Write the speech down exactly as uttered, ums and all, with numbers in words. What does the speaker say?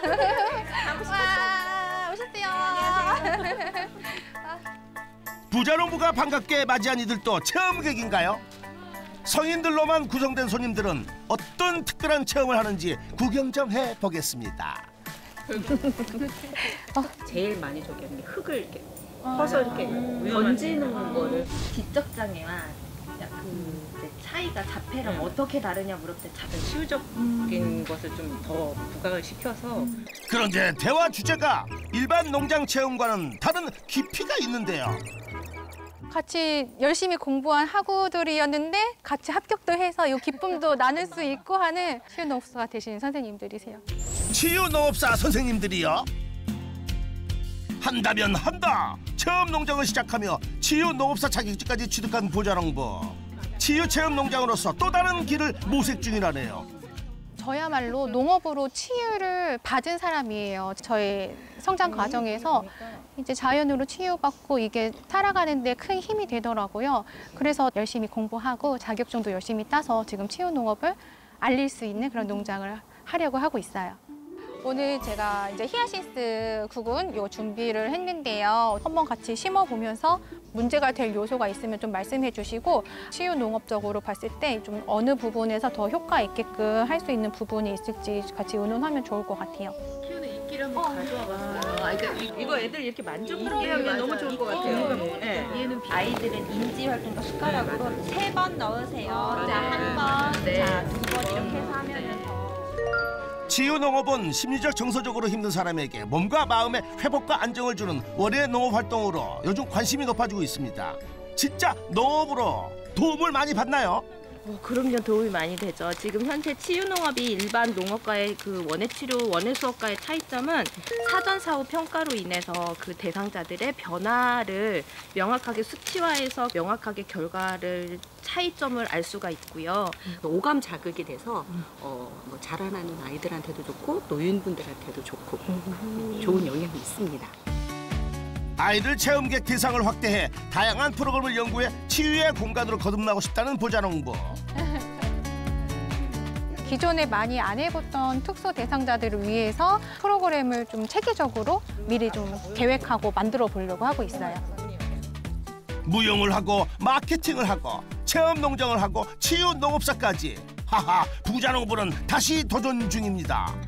와, 오셨어요. 부자농부가 반갑게 맞이한 이들도 체험객인가요? 성인들로만 구성된 손님들은 어떤 특별한 체험을 하는지 구경 좀 해보겠습니다. 제일 많이 저기 하는 게 흙을 이렇게 퍼서 이렇게 던지는 거를 기적장애와 그 이제 차이가 자폐랑 어떻게 다르냐 물을 때 자폐 치유적인 것을 좀 더 부각을 시켜서. 그런데 대화 주제가 일반 농장 체험과는 다른 깊이가 있는데요. 같이 열심히 공부한 학우들이었는데 같이 합격도 해서 이 기쁨도 나눌 수 있고 하는 치유농업사가 되신 선생님들이세요. 치유농업사 선생님들이요? 한다면 한다! 체험 농장을 시작하며 치유농업사 자격증까지 취득한 부자농부. 치유체험농장으로서 또 다른 길을 모색 중이라네요. 저야말로 농업으로 치유를 받은 사람이에요. 저의 성장 과정에서 이제 자연으로 치유받고 이게 살아가는 데 큰 힘이 되더라고요. 그래서 열심히 공부하고 자격증도 열심히 따서 지금 치유농업을 알릴 수 있는 그런 농장을 하려고 하고 있어요. 오늘 제가 이제 히아신스 구근 요 준비를 했는데요. 한번 같이 심어보면서 문제가 될 요소가 있으면 좀 말씀해 주시고 치유 농업적으로 봤을 때 좀 어느 부분에서 더 효과 있게끔 할 수 있는 부분이 있을지 같이 의논하면 좋을 것 같아요. 키우는 이끼를 한번 가져와 봐요. 이거 애들 이렇게 만져보게 하면 너무 좋을 것 같아요. 네. 얘는 아이들은 인지 활동과 숟가락으로 세 번 넣으세요. 자, 한 번, 네. 자, 두 번 이렇게 해서 하면 더. 치유농업은 심리적 정서적으로 힘든 사람에게 몸과 마음의 회복과 안정을 주는 월의 농업활동으로 요즘 관심이 높아지고 있습니다. 진짜 농업으로 도움을 많이 받나요? 뭐 그럼요, 도움이 많이 되죠. 지금 현재 치유농업이 일반 농업과의 그 원예치료, 원예수업과의 차이점은 사전 사후 평가로 인해서 그 대상자들의 변화를 명확하게 수치화해서 명확하게 결과를 차이점을 알 수가 있고요. 오감 자극이 돼서 어, 뭐 자라나는 아이들한테도 좋고 노인분들한테도 좋고 좋은 영향이 있습니다. 아이들 체험객 대상을 확대해 다양한 프로그램을 연구해 치유의 공간으로 거듭나고 싶다는 부자농부. 기존에 많이 안 해봤던 특수 대상자들을 위해서 프로그램을 좀 체계적으로 미리 좀 계획하고 만들어 보려고 하고 있어요. 무용을 하고 마케팅을 하고 체험 농장을 하고 치유 농업사까지. 하하, 부자농부는 다시 도전 중입니다.